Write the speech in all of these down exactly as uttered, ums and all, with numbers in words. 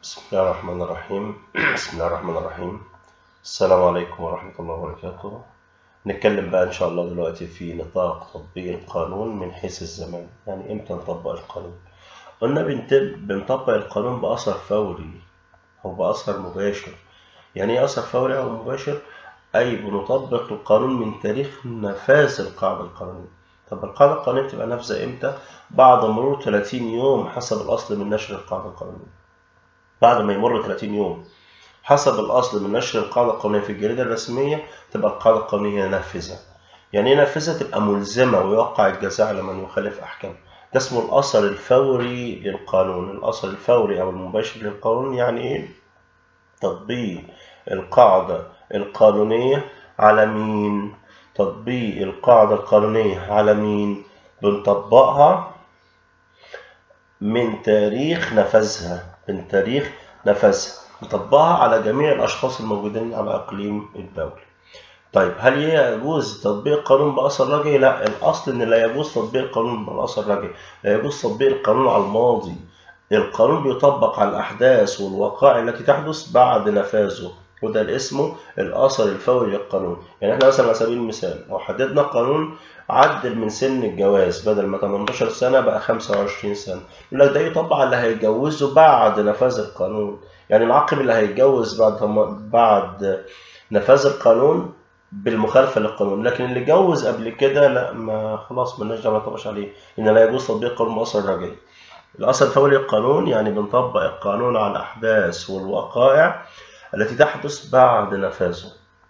بسم الله الرحمن الرحيم. بسم الله الرحمن الرحيم. السلام عليكم ورحمة الله وبركاته. نتكلم بقى إن شاء الله دلوقتي في نطاق تطبيق القانون من حيث الزمان، يعني إمتى نطبق القانون؟ قلنا بنطبق القانون بأثر فوري أو بأثر مباشر. يعني إيه أثر فوري أو مباشر؟ أي بنطبق القانون من تاريخ نفاذ القاعدة القانونية. طب القاعدة القانونية بتبقى نافذة إمتى؟ بعد مرور ثلاثين يوم حسب الأصل من نشر القاعدة القانونية. بعد ما يمر ثلاثين يوم حسب الأصل من نشر القاعدة القانونية في الجريدة الرسمية تبقى القاعدة القانونية نافذة. يعني إيه نافذة؟ تبقى ملزمة ويوقع الجزاء على من يخالف أحكامها. ده اسمه الأثر الفوري للقانون. الأثر الفوري أو المباشر للقانون يعني إيه؟ تطبيق القاعدة القانونية على مين؟ تطبيق القاعدة القانونية على مين؟ بنطبقها من تاريخ نفاذها من تاريخ نفاذها نطبقها على جميع الأشخاص الموجودين على إقليم الدولة. طيب هل يجوز تطبيق القانون بأثر رجعي؟ لا، الأصل إن لا يجوز تطبيق القانون بأثر رجعي، لا يجوز تطبيق القانون على الماضي. القانون بيطبق على الأحداث والوقائع التي تحدث بعد نفاذه، وده اللي اسمه الأثر الفوري للقانون. يعني احنا مثلا على سبيل المثال لو حددنا قانون عدل من سن الجواز بدل ما تمنتاشر سنة بقى خمسة وعشرين سنة، يقول لك ده يطبق على اللي هيتجوزه بعد نفاذ القانون. يعني العاقب اللي هيتجوز بعد بعد نفاذ القانون بالمخالفة للقانون، لكن اللي اتجوز قبل كده لا، ما خلاص مالناش دعوة، ما نطبقش عليه، إن لا يجوز تطبيق القانون بأثر رجعي. الأثر الفوري للقانون يعني بنطبق القانون على الأحداث والوقائع التي تحدث بعد نفاذه.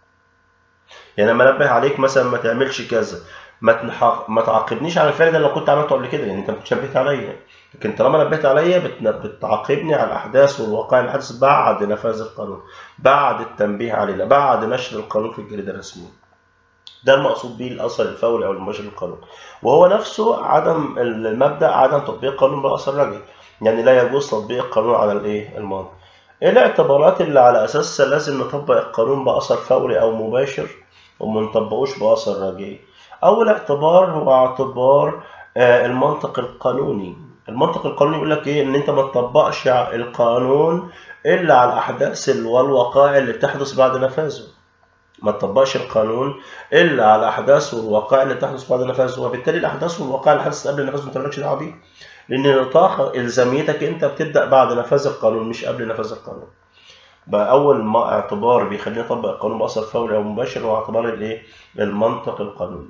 يعني لما انبه عليك مثلا ما تعملش كذا، ما تنحق... ما تعاقبنيش على الفعل ده اللي كنت عملته قبل كده، لان يعني انت ما كنتش نبهت عليا، لكن طالما نبهت عليا بت... بتعاقبني على الاحداث والوقائع اللي حدثت بعد نفاذ القانون، بعد التنبيه علينا، بعد نشر القانون في الجريده الرسميه. ده المقصود به الاثر الفوري او المباشر للقانون، وهو نفسه عدم المبدا عدم تطبيق القانون باثر رجعي. يعني لا يجوز تطبيق القانون على الايه الماضي. ايه الاعتبارات اللي على اساسها لازم نطبق القانون باثر فوري او مباشر وما نطبقوش باثر رجعي؟ اول اعتبار هو اعتبار آه المنطق القانوني. المنطق القانوني يقول لك ايه؟ ان انت ما تطبقش القانون الا على الاحداث والوقائع اللي بتحدث بعد نفاذه. ما تطبقش القانون الا على الاحداث والوقائع اللي بتحدث بعد نفاذه، وبالتالي الاحداث والوقائع اللي حدثت قبل نفاذه انت مالكش دعوه بيها، لان نطاق الزاميتك انت بتبدا بعد نفاذ القانون مش قبل نفاذ القانون. بقى اول ما اعتبار بيخليني اطبق القانون باثر فوري او مباشر هو اعتبار الايه؟ المنطق القانوني.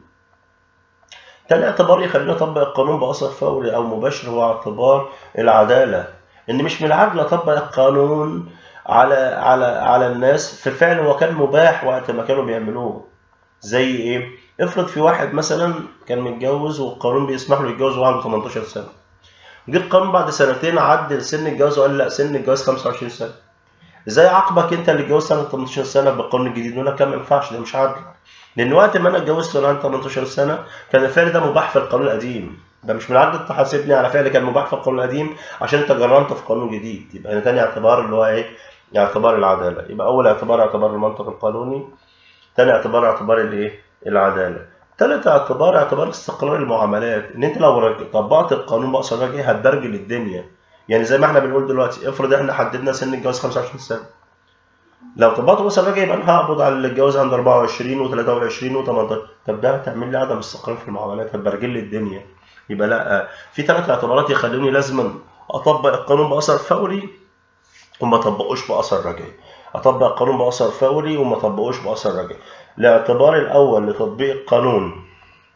تاني اعتبار يخليني اطبق القانون باثر فوري او مباشر هو اعتبار العداله. ان مش من العدل اطبق القانون على على على الناس في فعل هو كان مباح وقت ما كانوا بيعملوه. زي ايه؟ افرض في واحد مثلا كان متجوز والقانون بيسمح له يتجوز وهو عنده تمنتاشر سنه، جه القانون بعد سنتين عدل سن الجواز وقال لا سن الجواز خمسة وعشرين سنه. ازاي عاقبك انت اللي اتجوزت سنه تمنتاشر سنه بالقانون الجديد؟ يقول لك ما ينفعش، ده مش عدل، لان وقت ما انا اتجوزت وانا عندي تمنتاشر سنه كان الفعل ده مباح في القانون القديم. ده مش من العدل تحاسبني على فعل كان مباح في القانون القديم عشان انت جرمت في قانون جديد. يبقى تاني اعتبار اللي هو ايه؟ اعتبار العداله. يبقى اول اعتبار اعتبار المنطق القانوني، تاني اعتبار اعتبار الايه؟ العداله. تالت اعتبار اعتبار استقرار المعاملات. ان انت لو طبقت القانون باثر رجعي هتبرجل الدنيا. يعني زي ما احنا بنقول دلوقتي، افرض احنا حددنا سن الجواز خمسة وعشرين سنه، لو طبقته باثر رجعي يبقى انا هقبض على اللي اتجوز عند اربعة وعشرين وتلاتة وعشرين وتمنتاشر. طب ده هتعمل لي عدم استقرار في المعاملات، هتبرجل لي الدنيا. يبقى لا، في ثلاث اعتبارات يخلوني لازم اطبق القانون باثر فوري وما اطبقوش باثر رجعي. اطبق القانون باثر فوري وما اطبقوش باثر رجعي. الاعتبار الاول لتطبيق القانون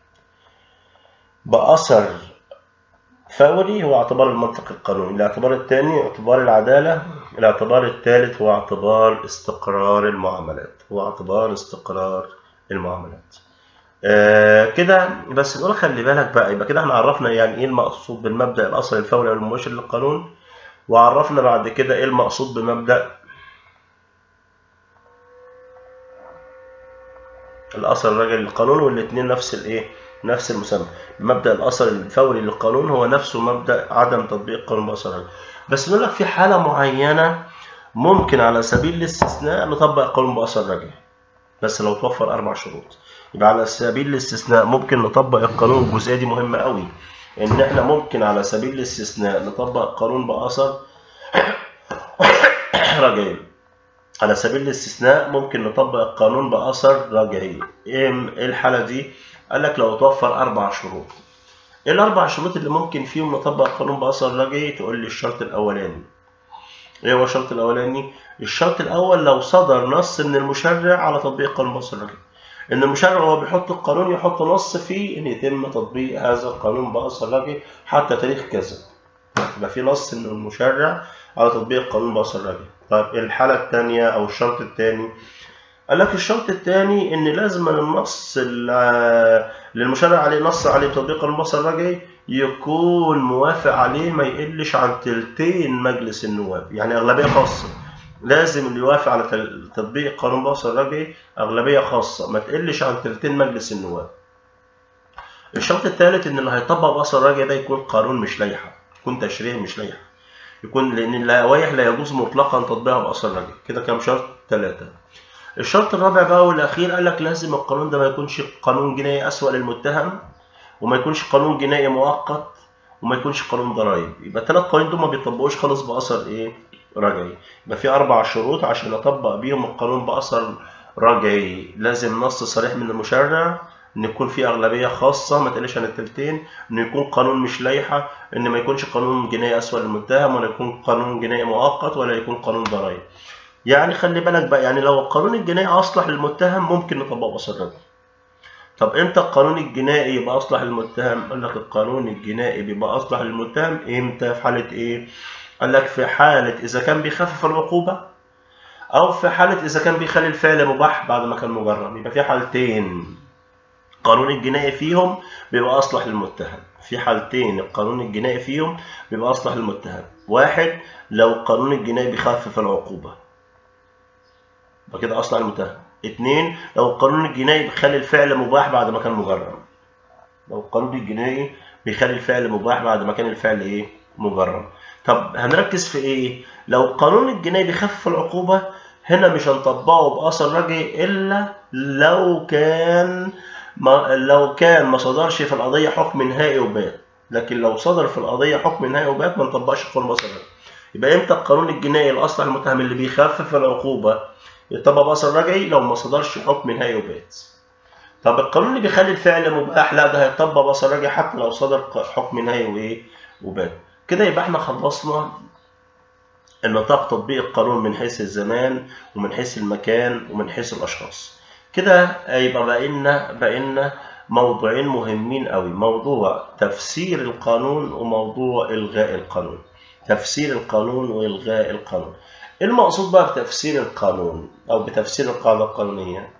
باثر فوري هو اعتبار المنطق القانوني. الاعتبار الثاني اعتبار العداله. الاعتبار الثالث هو اعتبار استقرار المعاملات هو اعتبار استقرار المعاملات. آه كده بس نقول خلي بالك بقى. يبقى كده احنا عرفنا يعني ايه المقصود بالمبدا الاثر الفوري او المباشر للقانون، وعرفنا بعد كده ايه المقصود بمبدا الاثر الرجعي للقانون، والاثنين نفس الايه؟ نفس المسمى. مبدا الاثر الفوري للقانون هو نفسه مبدا عدم تطبيق القانون باثر رجعي. بس نقول لك في حاله معينه ممكن على سبيل الاستثناء نطبق القانون باثر رجعي، بس لو توفر اربع شروط. يبقى على سبيل الاستثناء ممكن نطبق القانون. الجزئيه دي مهمه قوي، ان احنا ممكن على سبيل الاستثناء نطبق القانون باثر على سبيل الاستثناء ممكن نطبق القانون بأثر رجعي. ايه الحالة دي؟ قال لك لو توفر أربع شروط. ايه الأربع شروط اللي ممكن فيهم نطبق القانون بأثر رجعي؟ تقول لي الشرط الأولاني. ايه هو الشرط الأولاني؟ الشرط الأول لو صدر نص من المشرع على تطبيق القانون بأثر رجعي. إن المشرع وهو بيحط القانون يحط نص فيه إن يتم تطبيق هذا القانون بأثر رجعي حتى تاريخ كذا. يبقى في نص من المشرع على تطبيق القانون بأثر رجعي. طيب الحالة الثانية أو الشرط الثاني، قال لك الشرط الثاني إن لازم النص اللي المشرع عليه نص عليه تطبيق القانون بأثر رجعي يكون موافق عليه ما يقلش عن تلتين مجلس النواب، يعني أغلبية خاصة. لازم اللي يوافق على تطبيق القانون بأثر رجعي أغلبية خاصة ما تقلش عن تلتين مجلس النواب. الشرط الثالث إن اللي هيطبق بأثر رجعي ده يكون قانون مش لائحة، يكون تشريع مش لائحة، يكون لأن اللوائح لا يجوز مطلقا تطبيقها بأثر رجعي. كده كام شرط؟ ثلاثة. الشرط الرابع بقى والأخير قال لك لازم القانون ده ما يكونش قانون جنائي أسوأ للمتهم، وما يكونش قانون جنائي مؤقت، وما يكونش قانون ضرائب. يبقى الثلاث قوانين دول ما بيطبقوش خالص بأثر إيه؟ رجعي. يبقى في أربع شروط عشان أطبق بيهم القانون بأثر رجعي. لازم نص صريح من المشرع، إن يكون في أغلبية خاصة ما تقلش عن التلتين، إن يكون قانون مش لائحة، إن ما يكونش قانون جنائي أسوأ للمتهم، ولا يكون قانون جنائي مؤقت، ولا يكون قانون ضرائب. يعني خلي بالك بقى، يعني لو القانون الجنائي أصلح للمتهم ممكن نطبقه بأثر رجعي. طب امتى القانون الجنائي يبقى أصلح للمتهم؟ قال لك القانون الجنائي بيبقى أصلح للمتهم امتى؟ في حالة إيه؟ قال لك في حالة إذا كان بيخفف العقوبة، أو في حالة إذا كان بيخلي الفعل مباح بعد ما كان مجرم. يبقى في حالتين القانون الجنائي فيهم بيبقى أصلح للمتهم. في حالتين القانون الجنائي فيهم بيبقى أصلح للمتهم. واحد، لو القانون الجنائي بيخفف العقوبة يبقى كده أصلح للمتهم. اتنين، لو القانون الجنائي بيخلي الفعل مباح بعد ما كان مجرم. لو القانون الجنائي بيخلي الفعل مباح بعد ما كان الفعل إيه؟ مجرم. طب هنركز في إيه؟ لو القانون الجنائي بيخفف العقوبة هنا مش هنطبقه بأثر رجعي إلا لو كان ما لو كان ما صدرش في القضية حكم نهائي وبات. لكن لو صدر في القضية حكم نهائي وبات ما نطبقش القانون بأثر رجعي. يبقى امتى القانون الجنائي الأصلح للمتهم اللي بيخفف العقوبة يطبق بأثر رجعي؟ لو ما صدرش حكم نهائي وبات. طب القانون اللي بيخلي الفعل مباح لا، ده هيطبق بأثر رجعي حتى لو صدر حكم نهائي وايه وبات. كده يبقى احنا خلصنا النطاق تطبيق القانون من حيث الزمان ومن حيث المكان ومن حيث الأشخاص. كده يبقى بقينا بقينا موضوعين مهمين قوي، موضوع تفسير القانون وموضوع إلغاء القانون. تفسير القانون وإلغاء القانون. المقصود بقى بتفسير القانون أو بتفسير القاعدة القانونية،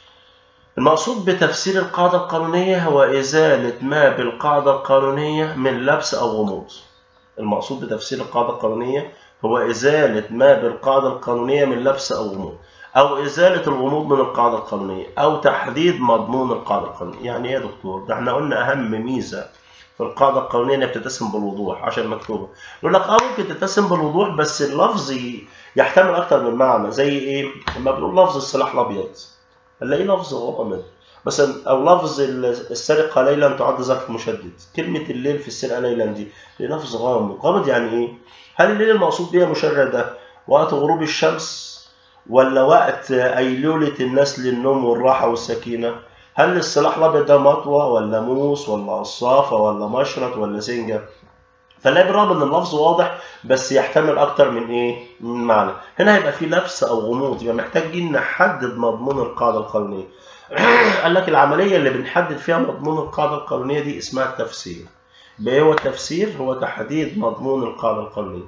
المقصود بتفسير القاعدة القانونية هو إزالة ما بالقاعدة القانونية من لبس أو غموض. المقصود بتفسير القاعدة القانونية هو إزالة ما بالقاعدة القانونية من لبس أو غموض، أو إزالة الغموض من القاعدة القانونية، أو تحديد مضمون القاعدة القانونية. يعني إيه يا دكتور؟ ده إحنا قلنا أهم ميزة في القاعدة القانونية إنها بتتسم بالوضوح عشان مكتوبة. يقول لك أه ممكن تتسم بالوضوح بس اللفظ يحتمل أكتر من معنى. زي إيه؟ لما بنقول لفظ السلاح الأبيض هنلاقيه لفظ غامض مثلا، او لفظ السرقه ليلا تعد ظرف مشدد. كلمه الليل في السرقه ليلا دي لفظ غامض. غامض يعني ايه؟ هل الليل المقصود بيه مشرع ده وقت غروب الشمس ولا وقت ايلوله الناس للنوم والراحه والسكينه؟ هل السلاح الابيض ده مطوه ولا موس ولا قصافه ولا مشرط ولا سنجه؟ فنلاقي بالرغم ان اللفظ واضح بس يحتمل اكتر من ايه؟ من معنى. هنا هيبقى في لبس او غموض، يبقى محتاجين نحدد مضمون القاعده القانونيه. قال لك العمليه اللي بنحدد فيها مضمون القاعده القانونيه دي اسمها التفسير. يبقى ايه هو التفسير؟ هو تحديد مضمون القاعده القانونيه.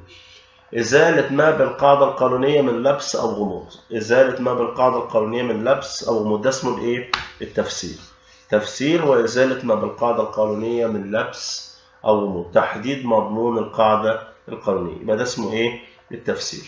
ازاله ما بالقاعده القانونيه من لبس او غموض. ازاله ما بالقاعده القانونيه من لبس او غموض، ده اسمه الايه؟ التفسير. تفسير وازاله ما بالقاعده القانونيه من لبس أو غموض، تحديد مضمون القاعدة القانونية. يبقى ده اسمه إيه؟ التفسير.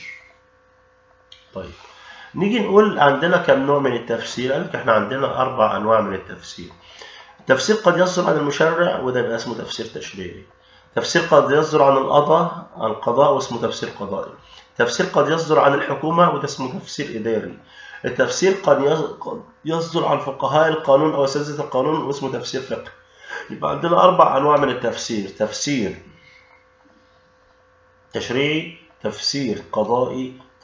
طيب نيجي نقول عندنا كم نوع من التفسير؟ قال لك إحنا عندنا أربع أنواع من التفسير. التفسير قد يصدر عن المشرع وده يبقى اسمه تفسير تشريعي. تفسير قد يصدر عن القضاء عن القضاء واسمه تفسير قضائي. تفسير قد يصدر عن الحكومة وده اسمه تفسير إداري. التفسير قد يصدر عن فقهاء القانون أو أساتذة القانون واسمه تفسير فقهي. يبقى عندنا أربع أنواع من التفسير: تفسير تشريعي، تفسير قضائي،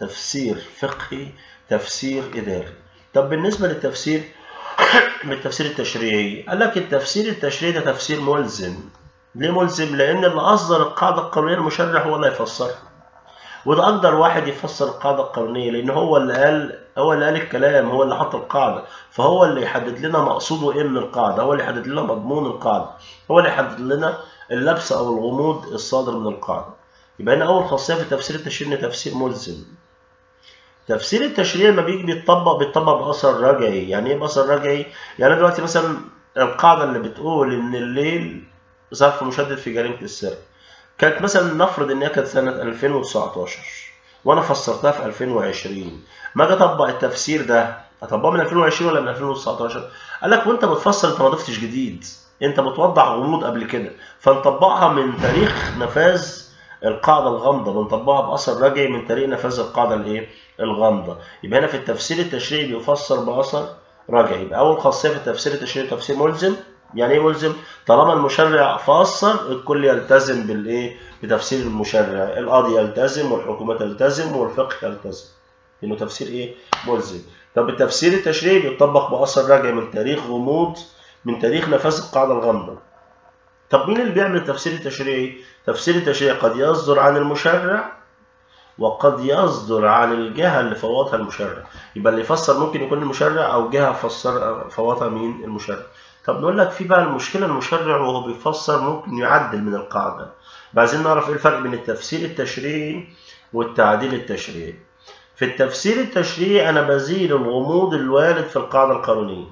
تفسير فقهي، تفسير إداري. طب بالنسبة للتفسير بالتفسير التشريعي، قال لك التفسير التشريعي ده تفسير ملزم. ليه ملزم؟ لأن اللي أصدر القاعدة القانونية المشرع هو اللي هيفسرها، وده أقدر واحد يفسر القاعدة القانونية، لأن هو اللي قال هو اللي قال الكلام، هو اللي حط القاعدة، فهو اللي يحدد لنا مقصوده إيه من القاعدة، هو اللي يحدد لنا مضمون القاعدة، هو اللي يحدد لنا اللبس أو الغموض الصادر من القاعدة. يبقى هنا أول خاصية في التفسير التشريعي إن تفسير ملزم. تفسير التشريع لما بيجي بيتطبق بيتطبق بأثر رجعي. يعني إيه بأثر رجعي؟ يعني دلوقتي مثلا القاعدة اللي بتقول إن الليل ظرف مشدد في جريمة السرقة كانت مثلا نفرض إن هي كانت سنة ألفين وتسعتاشر وأنا فسرتها في ألفين وعشرين، ما أجي أطبق التفسير ده أطبقه من ألفين وعشرين ولا من ألفين وتسعتاشر؟ قال لك وأنت بتفسر أنت ما ضفتش جديد، أنت بتوضح غموض قبل كده، فنطبقها من تاريخ نفاذ القاعدة الغامضة، بنطبقها بأثر رجعي من تاريخ نفاذ القاعدة الإيه؟ الغامضة. يبقى هنا في التفسير التشريعي بيفسر بأثر رجعي. يبقى أول خاصية في التفسير التشريعي تفسير ملزم. يعني إيه ملزم؟ طالما المشرع فسر الكل يلتزم بالإيه؟ بتفسير المشرع، القاضي يلتزم والحكومة تلتزم والفقه يلتزم. إنه تفسير إيه؟ ملزم. طب التفسير التشريعي بيطبق بأثر رجعي من تاريخ غموض، من تاريخ نفاذ القاعدة الغامضة. طب مين اللي بيعمل التفسير التشريعي؟ تفسير التشريعي قد يصدر عن المشرع وقد يصدر عن الجهة اللي فوضها المشرع. يبقى اللي يفسر ممكن يكون المشرع أو جهة فسر فوضها مين؟ المشرع. طب نقول لك في بقى المشكلة، المشرع وهو بيفسر ممكن يعدل من القاعدة. عايزين نعرف إيه الفرق بين التفسير التشريعي والتعديل التشريعي. في التفسير التشريعي أنا بزيل الغموض الوارد في القاعدة القانونية،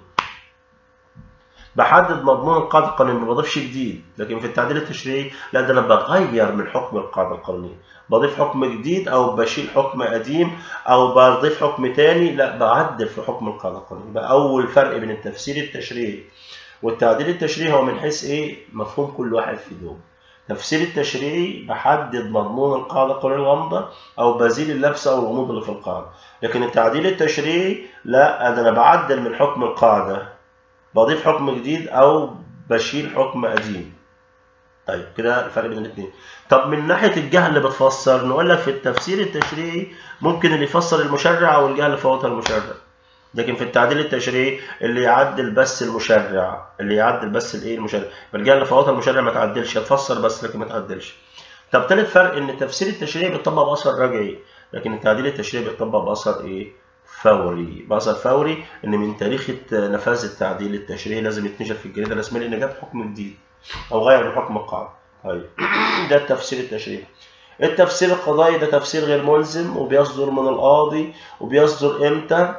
بحدد مضمون القاعدة القانونية، ما بضيفش جديد. لكن في التعديل التشريعي لا، ده أنا بغير من حكم القاعدة القانونية، بضيف حكم جديد أو بشيل حكم قديم أو بضيف حكم تاني، لا بعدل في حكم القاعدة القانونية. يبقى أول فرق بين التفسير التشريعي والتعديل التشريعي هو من حيث إيه؟ مفهوم كل واحد فيهم. التفسير التشريعي بحدد مضمون القاعدة القانونية الغامضة أو بزيل اللبس أو الغموض اللي في القاعدة. لكن التعديل التشريعي لا، ده أنا بعدل من حكم القاعدة، بضيف حكم جديد أو بشيل حكم قديم. طيب كده الفرق بين الاثنين. طب من ناحية الجهة اللي بتفسر، نقول لك في التفسير التشريعي ممكن اللي يفسر المشرع أو الجهة اللي فوتها المشرع. لكن في التعديل التشريعي اللي يعدل بس المشرع، اللي يعدل بس الايه؟ المشرع. الجهة اللي فوتها المشرع ما تعدلش، هتفسر بس لكن ما تعدلش. طب ثالث فرق ان التفسير التشريعي بيطبق بأثر رجعي، لكن التعديل التشريعي بيطبق بأثر ايه؟ فوري. بأثر فوري ان من تاريخ نفاذ التعديل التشريعي لازم يتنشر في الجريدة الرسمية لان جاب حكم جديد او غير من حكم القاعدة. طيب ده التفسير التشريعي. التفسير القضائي ده تفسير غير ملزم وبيصدر من القاضي، وبيصدر امتى؟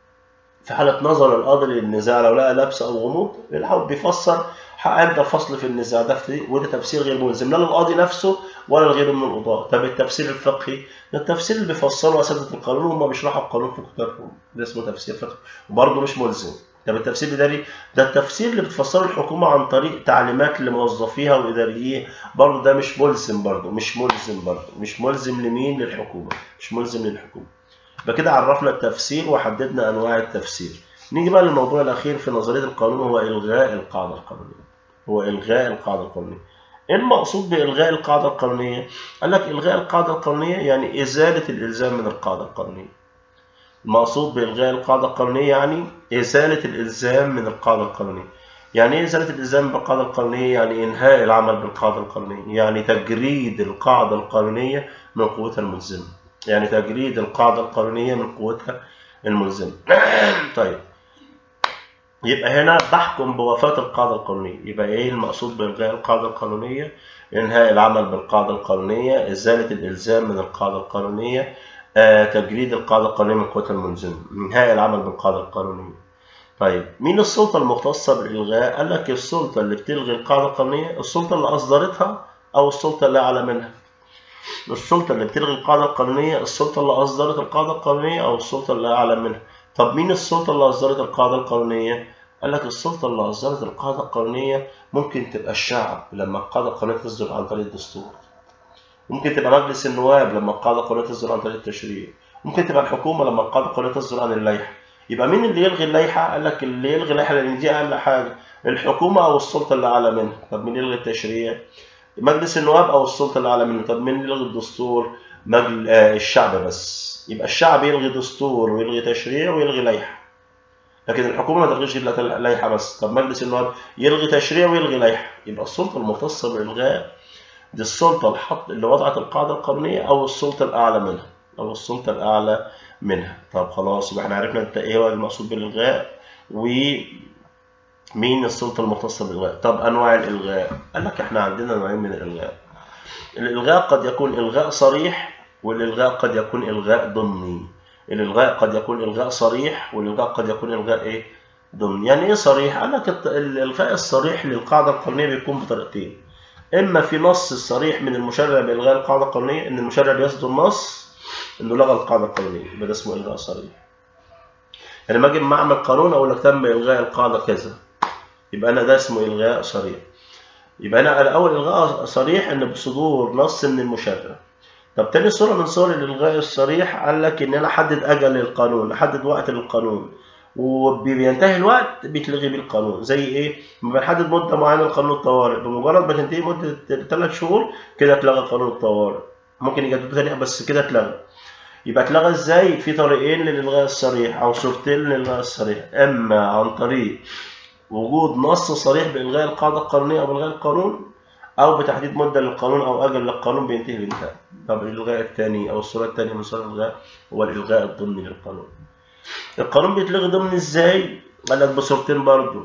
في حالة نظر القاضي للنزاع لو لقى لبس او غموض بيحاول بيفسر امتى فصل في النزاع ده، وده تفسير غير ملزم لا للقاضي نفسه ولا لغيره من القضاة. طب التفسير الفقهي ده التفسير اللي بيفسره اساتذة القانون وهم بيشرحوا القانون في كتابهم، ده اسمه تفسير فقهي وبرضه مش ملزم. طب التفسير الإداري ده التفسير اللي بتفسره الحكومة عن طريق تعليمات لموظفيها وإداريين، برضه ده مش ملزم، برضه مش ملزم برضه مش ملزم لمين؟ للحكومة، مش ملزم للحكومة. يبقى كده عرفنا التفسير وحددنا أنواع التفسير. نيجي بقى للموضوع الأخير في نظرية القانون، هو إلغاء القاعدة القانونية. هو إلغاء القاعدة القانونية. إيه المقصود بإلغاء القاعدة القانونية؟ قال لك إلغاء القاعدة القانونية يعني إزالة الإلزام من القاعدة القانونية. المقصود بإلغاء القاعدة القانونية يعني إزالة الإلزام من القاعدة القانونية. يعني إيه إزالة الإلزام من القاعدة القانونية؟ يعني إنهاء العمل بالقاعدة القانونية، يعني تجريد القاعدة القانونية من قوتها الملزمة. يعني تجريد القاعدة القانونية من قوتها الملزمة. طيب يبقى هنا بحكم بوفاة القاعدة القانونية. يبقى إيه المقصود بإلغاء القاعدة القانونية؟ إنهاء العمل بالقاعدة القانونية، إزالة الإلزام من القاعدة القانونية، آه، تجريد القاعدة القانونية من قوتها الملزمة، إنهاء العمل بالقاعدة القانونية. طيب مين السلطة المختصة بالإلغاء؟ قال لك السلطة اللي بتلغي القاعدة القانونية السلطة اللي أصدرتها أو السلطة اللي أعلى منها. السلطة اللي بتلغي القاعدة القانونية السلطة اللي أصدرت القاعدة القانونية أو السلطة اللي أعلى منها. طب مين السلطة اللي أصدرت القاعدة القانونية؟ قال لك السلطة اللي أصدرت القاعدة القانونية ممكن تبقى الشعب لما القاعدة القانونية تصدر عن طريق الدستور، ممكن تبقى مجلس النواب لما القاعدة القانونية تصدر عن طريق التشريع، ممكن تبقى الحكومة لما القاعدة القانونية تصدر عن اللائحة. يبقى مين اللي يلغي اللائحة؟ قال لك اللي يلغي اللائحة لأن دي أقل حاجة، الحكومة أو السلطة اللي أعلى منها. طب مين يلغي التشريع؟ مجلس النواب أو السلطة اللي أعلى منه. طب مين يلغي الدستور؟ مجل... آه الشعب بس. يبقى الشعب يلغي دستور ويلغي تشريع ويلغي لائحة، لكن الحكومة ما تلغيش إلا لائحة بس. طب مجلس النواب يلغي تشريع ويلغي لائحة. يبقى السلطة المختصة بالإلغاء دي السلطة اللي حط اللي وضعت القاعدة القانونية أو السلطة الأعلى منها أو السلطة الأعلى منها. طب خلاص يبقى احنا عرفنا إيه هو المقصود بالإلغاء ومين السلطة المختصة بالإلغاء. طب أنواع الإلغاء، قال لك احنا عندنا نوعين من الإلغاء. الإلغاء قد يكون إلغاء صريح، والإلغاء قد يكون إلغاء ضمني. الإلغاء قد يكون إلغاء صريح، والإلغاء قد يكون إلغاء إيه؟ ضمني. يعني إيه صريح؟ قال لك الإلغاء الصريح للقاعدة القانونية بيكون بطريقتين. إما في نص صريح من المشرع بإلغاء القاعدة القانونية، إن المشرع بيصدر نص إنه لغى القاعدة القانونية، يبقى ده اسمه إلغاء صريح. يعني لما أجي أعمل قانون أقول لك تم إلغاء القاعدة كذا، يبقى أنا ده اسمه إلغاء صريح. يبقى أنا الأول إلغاء صريح إن بصدور نص من المشرع. طب تاني صورة من صور الإلغاء الصريح قال لك إن أنا أحدد أجل للقانون، أحدد وقت للقانون، وبينتهي الوقت بيتلغي بيه القانون. زي إيه؟ لما بنحدد مدة معينة لقانون الطوارئ، بمجرد ما تنتهي مدة ثلاث شهور كده اتلغى قانون الطوارئ. ممكن يجددوا تاني بس كده اتلغى. يبقى اتلغى إزاي؟ في طريقين للإلغاء الصريح أو صورتين للإلغاء الصريح، إما عن طريق وجود نص صريح بإلغاء القاعدة القانونية أو بإلغاء القانون، أو بتحديد مدة للقانون أو أجل للقانون بينتهي بانتهاء. طب الإلغاء الثاني أو الصورة الثانية من صور الإلغاء هو الإلغاء الضمني للقانون. القانون بيتلغي ضمني إزاي؟ قال لك بصورتين برضو.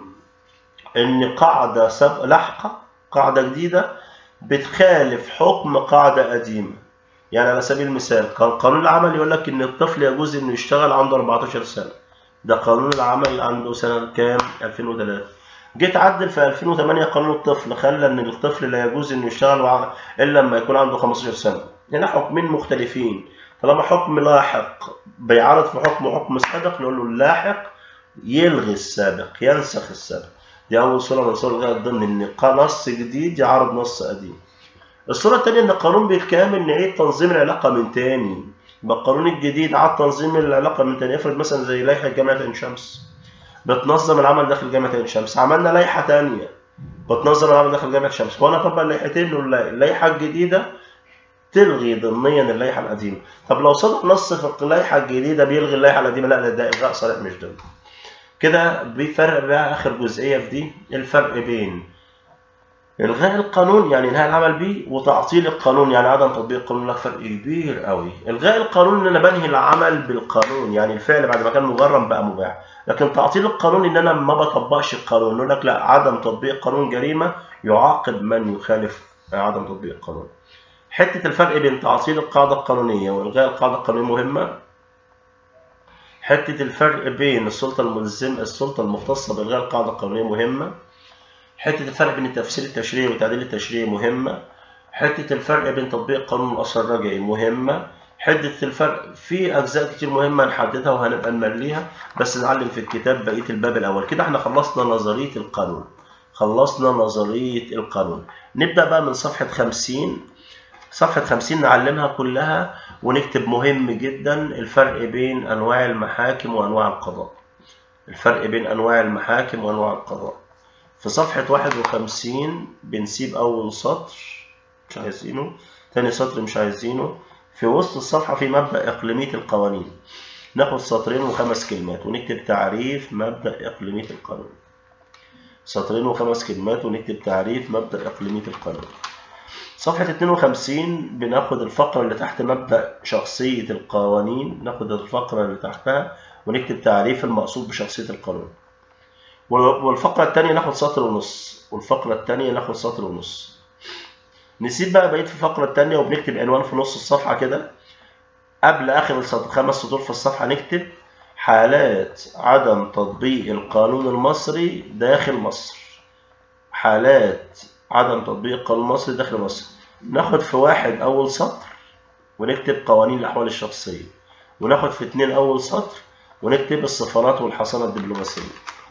إن قاعدة سابقة لاحقة، قاعدة جديدة بتخالف حكم قاعدة قديمة. يعني على سبيل المثال قانون العمل يقول لك إن الطفل يجوز إنه يشتغل عنده أربعتاشر سنة. ده قانون العمل عنده سنة كام؟ ألفين وثلاثة. جيت عدل في ألفين وثمانية قانون الطفل، خلى ان الطفل لا يجوز انه يشتغل الا لما يكون عنده خمستاشر سنه. هنا حكمين مختلفين. طالما حكم لاحق بيعارض في حكم حكم سابق، نقول له اللاحق يلغي السابق، ينسخ السابق. دي اول صوره من صور الإلغاء الضمني، ان نص جديد يعارض نص قديم. الصوره الثانيه ان القانون بالكامل نعيد تنظيم العلاقه من تاني. يبقى القانون الجديد عاد تنظيم العلاقه من تاني. افرض مثلا زي لائحه جامعه عين شمس بتنظم العمل داخل جامعة عين شمس، عملنا لائحة تانية بتنظم العمل داخل جامعة شمس، وانا اطبق اللائحتين، اللائحة الجديدة تلغي ضمنيا اللائحة القديمة. طب لو صدق نص في اللائحة الجديدة بيلغي اللائحة القديمة، لا ده إلغاء صريح مش ضمني. كده بيفرق بقى آخر جزئية في دي، الفرق بين إلغاء القانون يعني إنهاء العمل به، وتعطيل القانون يعني عدم تطبيق القانون. لك فرق كبير قوي. إلغاء القانون إن أنا بنهي العمل بالقانون، يعني الفعل بعد ما كان مجرم بقى مباح. لكن تعطيل القانون إن أنا ما بطبقش القانون. نقول لك لا، عدم تطبيق القانون جريمة يعاقب من يخالف عدم تطبيق القانون. حتة الفرق بين تعطيل القاعدة القانونية وإلغاء القاعدة القانونية مهمة. حتة الفرق بين السلطة الملزمة السلطة المختصة بإلغاء القاعدة القانونية مهمة. حتة الفرق بين التفسير التشريعي والتعديل التشريعي مهمة. حتة الفرق بين تطبيق قانون الأثر الرجعي مهمة. حتة الفرق في أجزاء كتير مهمة نحددها وهنبقى نمليها، بس نعلم في الكتاب بقية الباب الأول. كده احنا خلصنا نظرية القانون. خلصنا نظرية القانون. نبدأ بقى من صفحة خمسين. صفحة خمسين نعلمها كلها ونكتب مهم جدا الفرق بين أنواع المحاكم وأنواع القضاء. الفرق بين أنواع المحاكم وأنواع القضاء. في صفحة واحد وخمسين بنسيب أول سطر مش عايزينه، تاني سطر مش عايزينه. في وسط الصفحة في مبدأ إقليمية القوانين، ناخد سطرين وخمس كلمات ونكتب تعريف مبدأ إقليمية القانون. سطرين وخمس كلمات ونكتب تعريف مبدأ إقليمية القانون. صفحة اتنين وخمسين بناخد الفقرة اللي تحت مبدأ شخصية القوانين، ناخد الفقرة اللي تحتها ونكتب تعريف المقصود بشخصية القانون. والفقرة الثانية ناخد سطر ونص، والفقرة الثانية ناخد سطر ونص. نسيب بقى بقية في الفقرة الثانية وبنكتب عنوان في نص الصفحة كده. قبل آخر السطر خمس سطور في الصفحة نكتب حالات عدم تطبيق القانون المصري داخل مصر. حالات عدم تطبيق القانون المصري داخل مصر. ناخد في واحد أول سطر ونكتب قوانين الأحوال الشخصية، وناخد في اتنين أول سطر ونكتب السفارات والحصانة الدبلوماسية.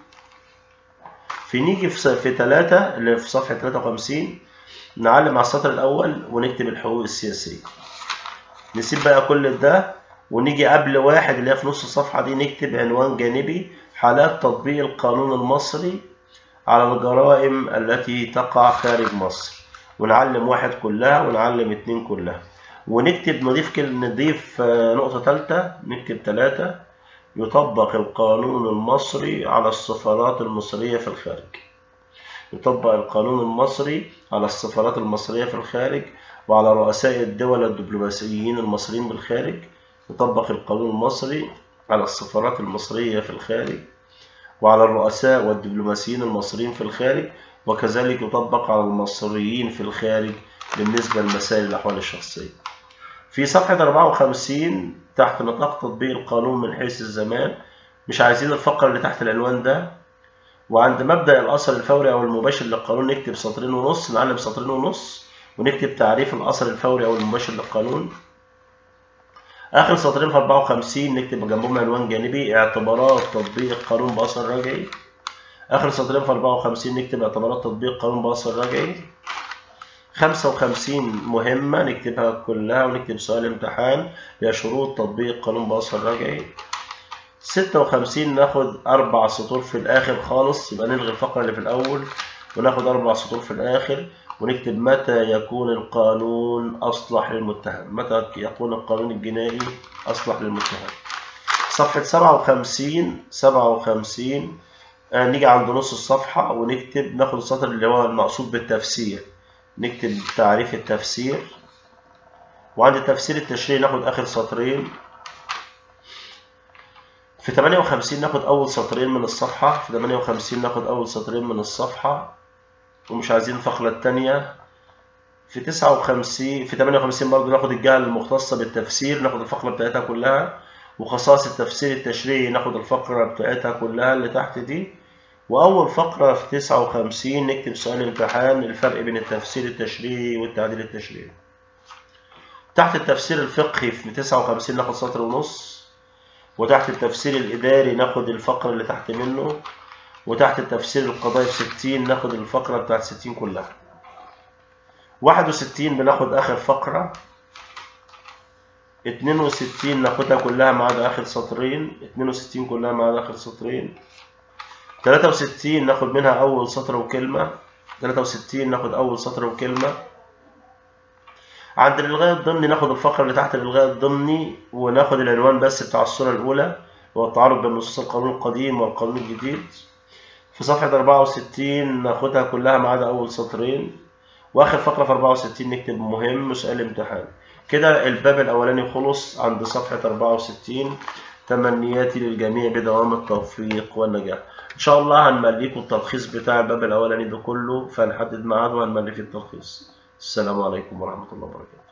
في نيجي في ثلاثة اللي في صفحة ثلاثة وخمسين نعلم على السطر الأول ونكتب الحقوق السياسية. نسيب بقى كل ده ونيجي قبل واحد اللي هي في نص الصفحة دي نكتب عنوان جانبي حالات تطبيق القانون المصري على الجرائم التي تقع خارج مصر، ونعلم واحد كلها ونعلم اتنين كلها. ونكتب نضيف كلمة نضيف نقطة ثالثة، نكتب ثلاثة: يطبق القانون المصري على السفارات المصرية في الخارج. يطبق القانون المصري على السفارات المصرية في الخارج وعلى رؤساء الدول الدبلوماسيين المصريين بالخارج. يطبق القانون المصري على السفارات المصرية في الخارج وعلى الرؤساء والدبلوماسيين المصريين في الخارج، وكذلك يطبق على المصريين في الخارج بالنسبة لمسائل الأحوال الشخصية. في صفحة أربعة وخمسين تحت نطاق تطبيق القانون من حيث الزمان، مش عايزين الفقرة اللي تحت العنوان ده، وعند مبدأ الأثر الفوري أو المباشر للقانون نكتب سطرين ونص، نعلم سطرين ونص ونكتب تعريف الأثر الفوري أو المباشر للقانون. آخر سطرين في أربعة وخمسين نكتب جنبهم عنوان جانبي: اعتبارات تطبيق القانون بأثر رجعي. آخر سطرين في أربعة وخمسين نكتب اعتبارات تطبيق القانون بأثر رجعي. خمسة وخمسين مهمة نكتبها كلها ونكتب سؤال امتحان: هي شروط تطبيق القانون بأثر رجعي. ستة وخمسين ناخد أربع سطور في الآخر خالص، يبقى نلغي الفقرة اللي في الأول وناخد أربع سطور في الآخر ونكتب متى يكون القانون أصلح للمتهم. متى يكون القانون الجنائي أصلح للمتهم. صفحة سبعة وخمسين سبعة وخمسين آه نيجي عند نص الصفحة ونكتب، ناخد السطر اللي هو المقصود بالتفسير، نكتب تعريف التفسير. وعند التفسير التشريعي ناخد آخر سطرين. في ثمانية وخمسين ناخد أول سطرين من الصفحة. في ثمانية وخمسين ناخد أول سطرين من الصفحة ومش عايزين الفقرة التانية. في تسعة وخمسين في ثمانية وخمسين برضه ناخد الجهة المختصة بالتفسير، ناخد الفقرة بتاعتها كلها. وخصائص التفسير التشريعي ناخد الفقرة بتاعتها كلها اللي تحت دي. وأول فقرة في تسعة وخمسين نكتب سؤال امتحان: الفرق بين التفسير التشريعي والتعديل التشريعي. تحت التفسير الفقهي في تسعة وخمسين ناخد سطر ونص. وتحت التفسير الإداري ناخد الفقرة اللي تحت منه. وتحت التفسير القضائي في ستين ناخد الفقرة بتاعت ستين كلها. واحد وستين بناخد آخر فقرة. اتنين وستين ناخدها كلها ما عدا آخر سطرين. اتنين وستين كلها ما عدا آخر سطرين. تلاتة وستين ناخد منها أول سطر وكلمة. تلاتة وستين ناخد أول سطر وكلمة. عند الإلغاء الضمني ناخد الفقرة اللي تحت الإلغاء الضمني وناخد العنوان بس بتاع الصورة الأولى، هو التعارض بين نصوص القانون القديم والقانون الجديد. في صفحة أربعة وستين ناخدها كلها ما عدا أول سطرين. وآخر فقرة في أربعة وستين نكتب مهم سؤال امتحان. كده الباب الأولاني خلص عند صفحة أربعة وستين. تمنياتي للجميع بدوام التوفيق والنجاح. إن شاء الله هنمليكم التلخيص بتاع الباب الأولاني ده كله، فهنحدد ميعاد وهنملي فيه التلخيص. السلام عليكم ورحمة الله وبركاته.